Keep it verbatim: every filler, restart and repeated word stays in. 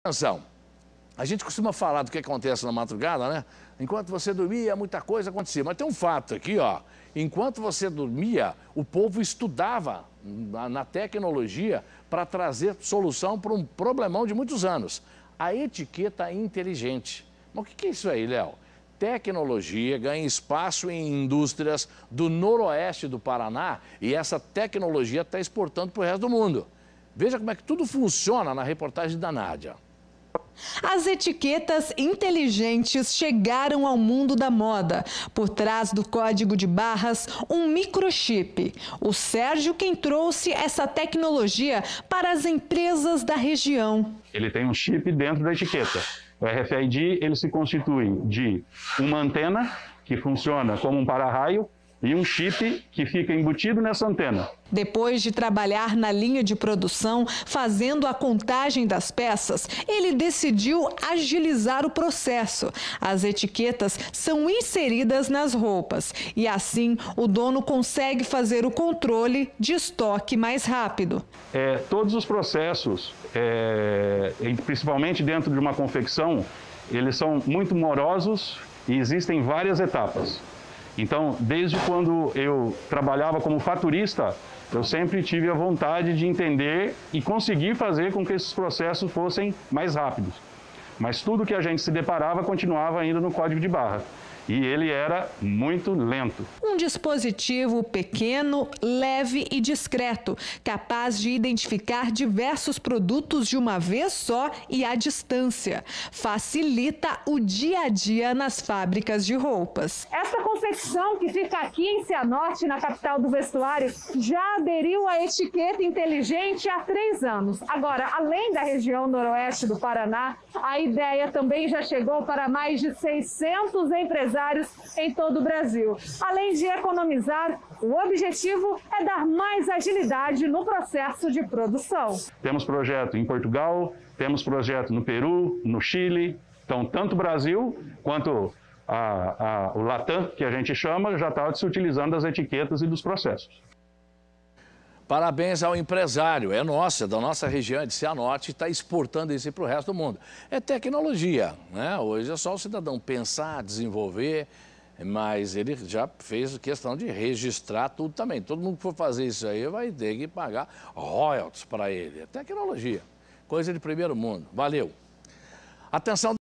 Atenção, a gente costuma falar do que acontece na madrugada, né? Enquanto você dormia, muita coisa acontecia. Mas tem um fato aqui, ó. Enquanto você dormia, o povo estudava na, na tecnologia para trazer solução para um problemão de muitos anos. A etiqueta inteligente. Mas o que é isso aí, Léo? Tecnologia ganha espaço em indústrias do noroeste do Paraná e essa tecnologia está exportando para o resto do mundo. Veja como é que tudo funciona na reportagem da Nádia. As etiquetas inteligentes chegaram ao mundo da moda. Por trás do código de barras, um microchip. O Sérgio quem trouxe essa tecnologia para as empresas da região. Ele tem um chip dentro da etiqueta. O R F I D ele se constitui de uma antena que funciona como um para-raio e um chip que fica embutido nessa antena. Depois de trabalhar na linha de produção, fazendo a contagem das peças, ele decidiu agilizar o processo. As etiquetas são inseridas nas roupas e assim o dono consegue fazer o controle de estoque mais rápido. É, todos os processos, é, principalmente dentro de uma confecção, eles são muito morosos e existem várias etapas. Então, desde quando eu trabalhava como faturista, eu sempre tive a vontade de entender e conseguir fazer com que esses processos fossem mais rápidos. Mas tudo que a gente se deparava continuava ainda no código de barra. E ele era muito lento. Um dispositivo pequeno, leve e discreto, capaz de identificar diversos produtos de uma vez só e à distância. Facilita o dia a dia nas fábricas de roupas. Essa confecção que fica aqui em Cianorte, na capital do vestuário, já aderiu à etiqueta inteligente há três anos. Agora, além da região noroeste do Paraná, a ideia também já chegou para mais de seiscentos empresários em todo o Brasil. Além de economizar, o objetivo é dar mais agilidade no processo de produção. Temos projeto em Portugal, temos projeto no Peru, no Chile. Então, tanto o Brasil quanto a, a, o Latam, que a gente chama, já está se utilizando das etiquetas e dos processos. Parabéns ao empresário, é nosso, é da nossa região, é de Cianorte, está exportando isso para o resto do mundo. É tecnologia, né? Hoje é só o cidadão pensar, desenvolver, mas ele já fez questão de registrar tudo também. Todo mundo que for fazer isso aí vai ter que pagar royalties para ele. É tecnologia, coisa de primeiro mundo. Valeu. Atenção.